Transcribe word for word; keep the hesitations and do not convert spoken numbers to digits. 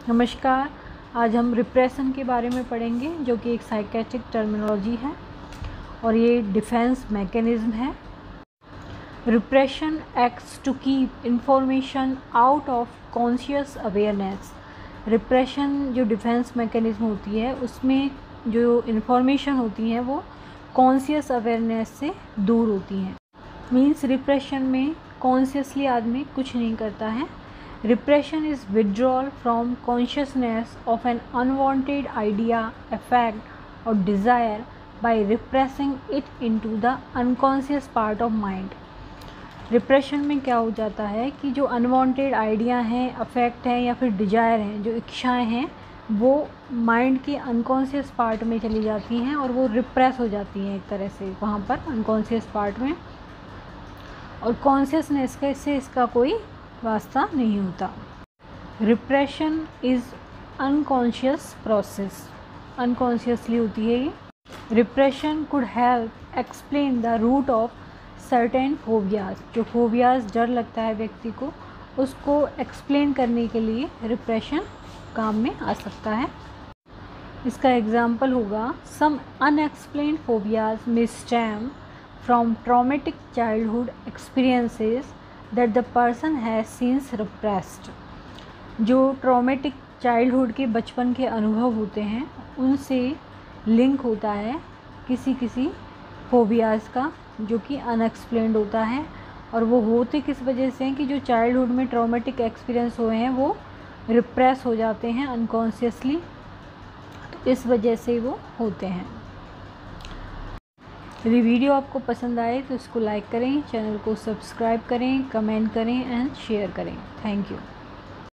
नमस्कार। आज हम रिप्रेशन के बारे में पढ़ेंगे, जो कि एक साइकेट्रिक टर्मिनोलॉजी है और ये डिफेंस मैकेनिज़्म है। Repression acts to keep information out of conscious awareness. Repression जो डिफेंस मैकेनिज़्म होती है, उसमें जो इन्फॉर्मेशन होती है वो कॉन्शियस अवेयरनेस से दूर होती हैं। मीन्स रिप्रेशन में कॉन्शियसली आदमी कुछ नहीं करता है। Repression is withdrawal from consciousness of an unwanted idea, effect, or desire by repressing it into the unconscious part of mind. Repression में क्या हो जाता है कि जो unwanted idea हैं, अफेक्ट हैं या फिर डिज़ायर हैं, जो इच्छाएं हैं, वो माइंड के अनकॉन्शियस पार्ट में चली जाती हैं और वो रिप्रेस हो जाती हैं एक तरह से वहाँ पर अनकॉन्शियस पार्ट में, और कॉन्शियसनेस का इससे इसका कोई वास्ता नहीं होता। Repression is unconscious process, unconsciously होती है ये। Repression could help explain the root of certain phobias. जो फोबियाज, डर लगता है व्यक्ति को, उसको एक्सप्लेन करने के लिए रिप्रेशन काम में आ सकता है। इसका एग्जाम्पल होगा, some unexplained phobias may stem from traumatic childhood experiences that the person has since repressed। जो ट्रॉमेटिक चाइल्डहुड के बचपन के अनुभव होते हैं, उनसे लिंक होता है किसी किसी फोबियाज़ का, जो कि अनएक्सप्लेन्ड होता है। और वो होते किस वजह से हैं कि जो चाइल्डहुड में ट्रॉमेटिक एक्सपीरियंस हुए हैं वो रिप्रेस हो जाते हैं अनकॉन्शियसली, तो इस वजह से वो होते हैं। यदि वीडियो आपको पसंद आए तो इसको लाइक करें, चैनल को सब्सक्राइब करें, कमेंट करें एंड शेयर करें। Thank you.